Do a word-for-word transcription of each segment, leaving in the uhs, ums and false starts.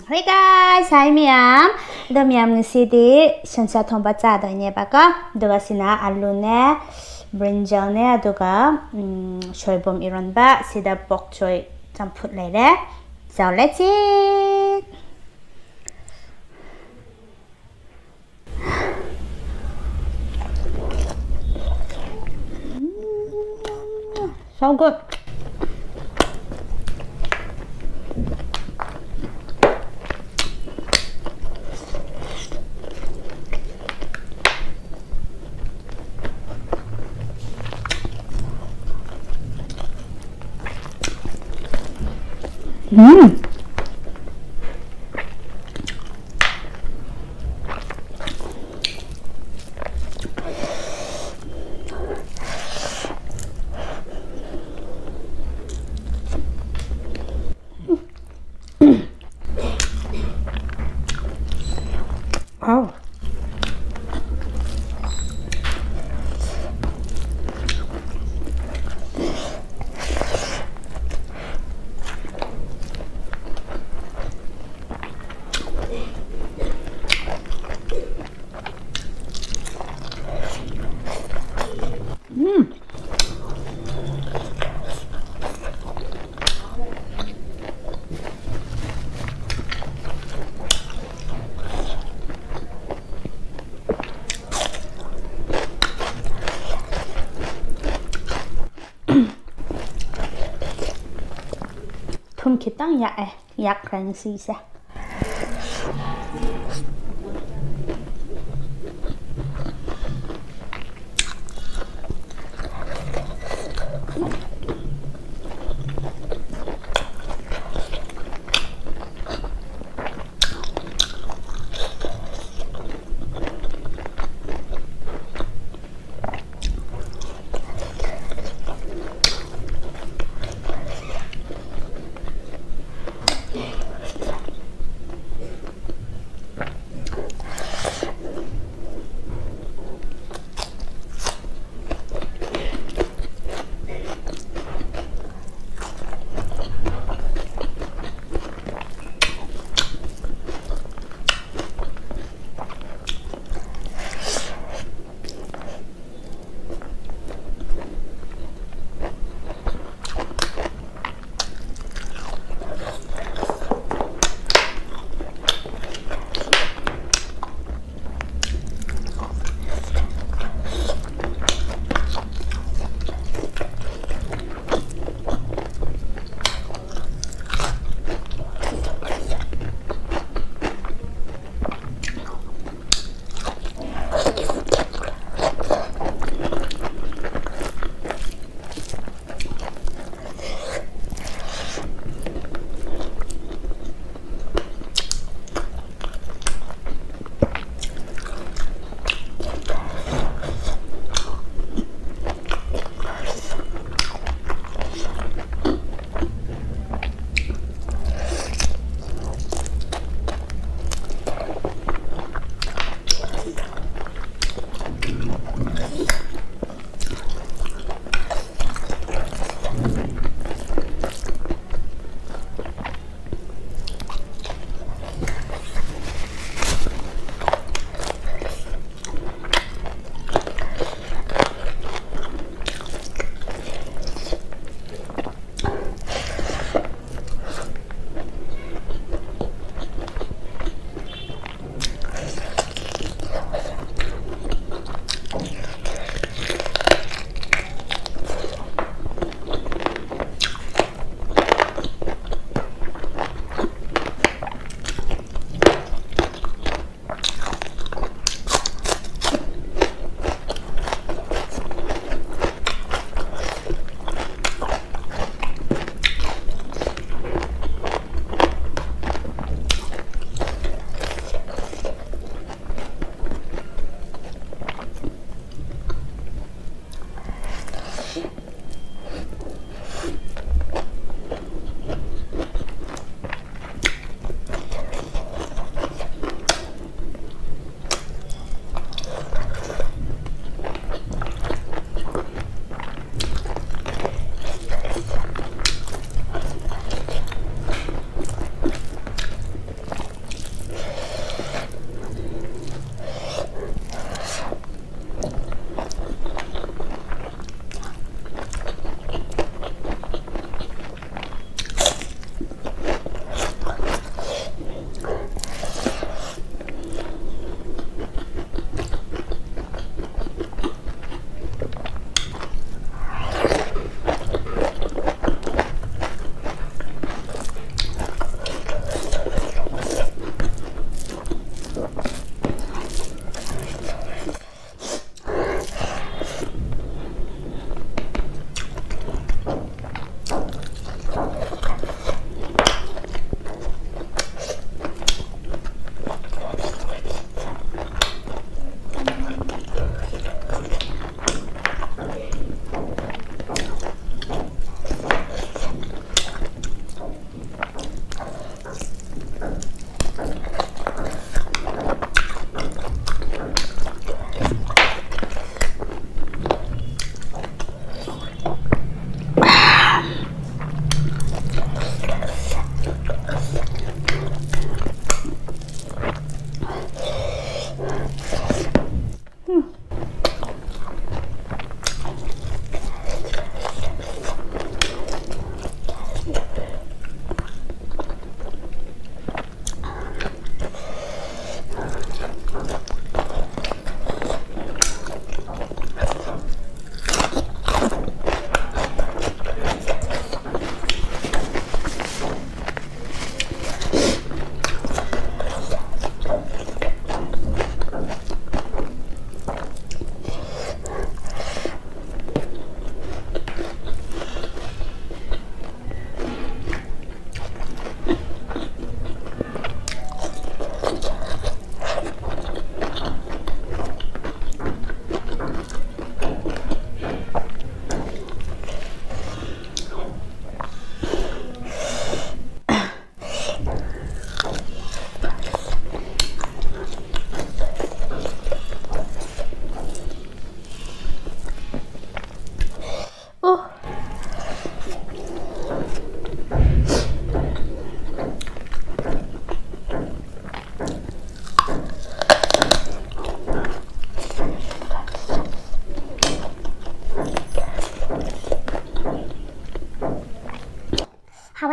Hey guys! Hi Miam! The Miam ngusidi sansa thomba chadoine baka duga sina alu ne brinjal ne aduga choy bom iron ba sida bok choy champut lere. So let's eat! So good! Mmm. Oh. Mmm. Thum kitang yak eh yak rang si sa.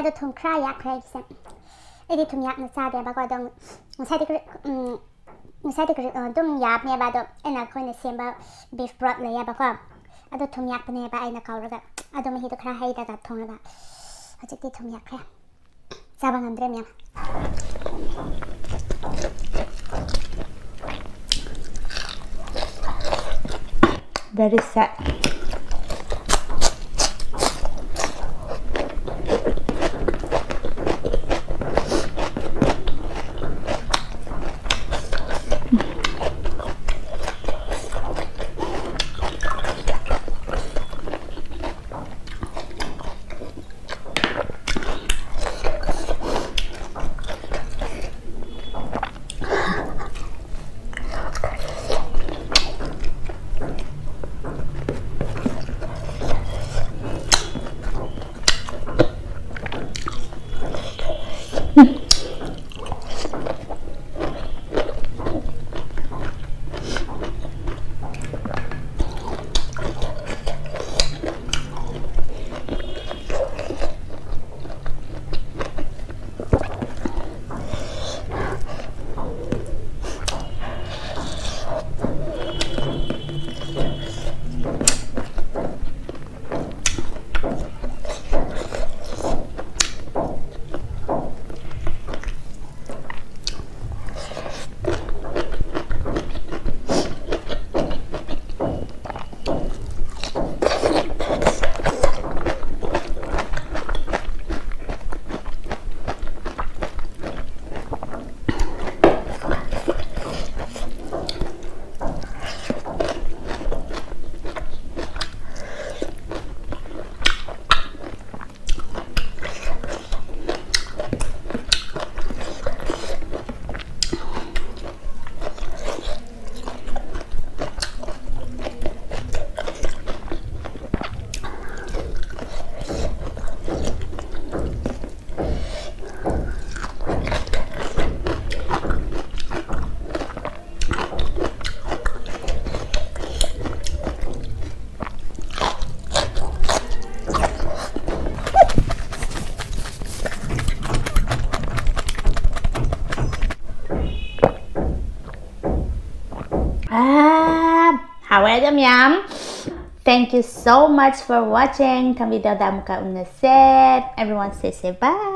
ada thum kra yak kra kisam edi thum yak na cha de ba ko dong sai de um sai de dum yap ne ba do ena ko ne sem ba beef broth le ya ba ko ada thum yak ne ba ai na ka ra ga ada ma hi to kra hai da da thong ba ha ti thum yak kra sa ba ngam dre mi very sad. Yum yum. Thank you so much for watching. Tham video đã một cả set. Everyone say say bye.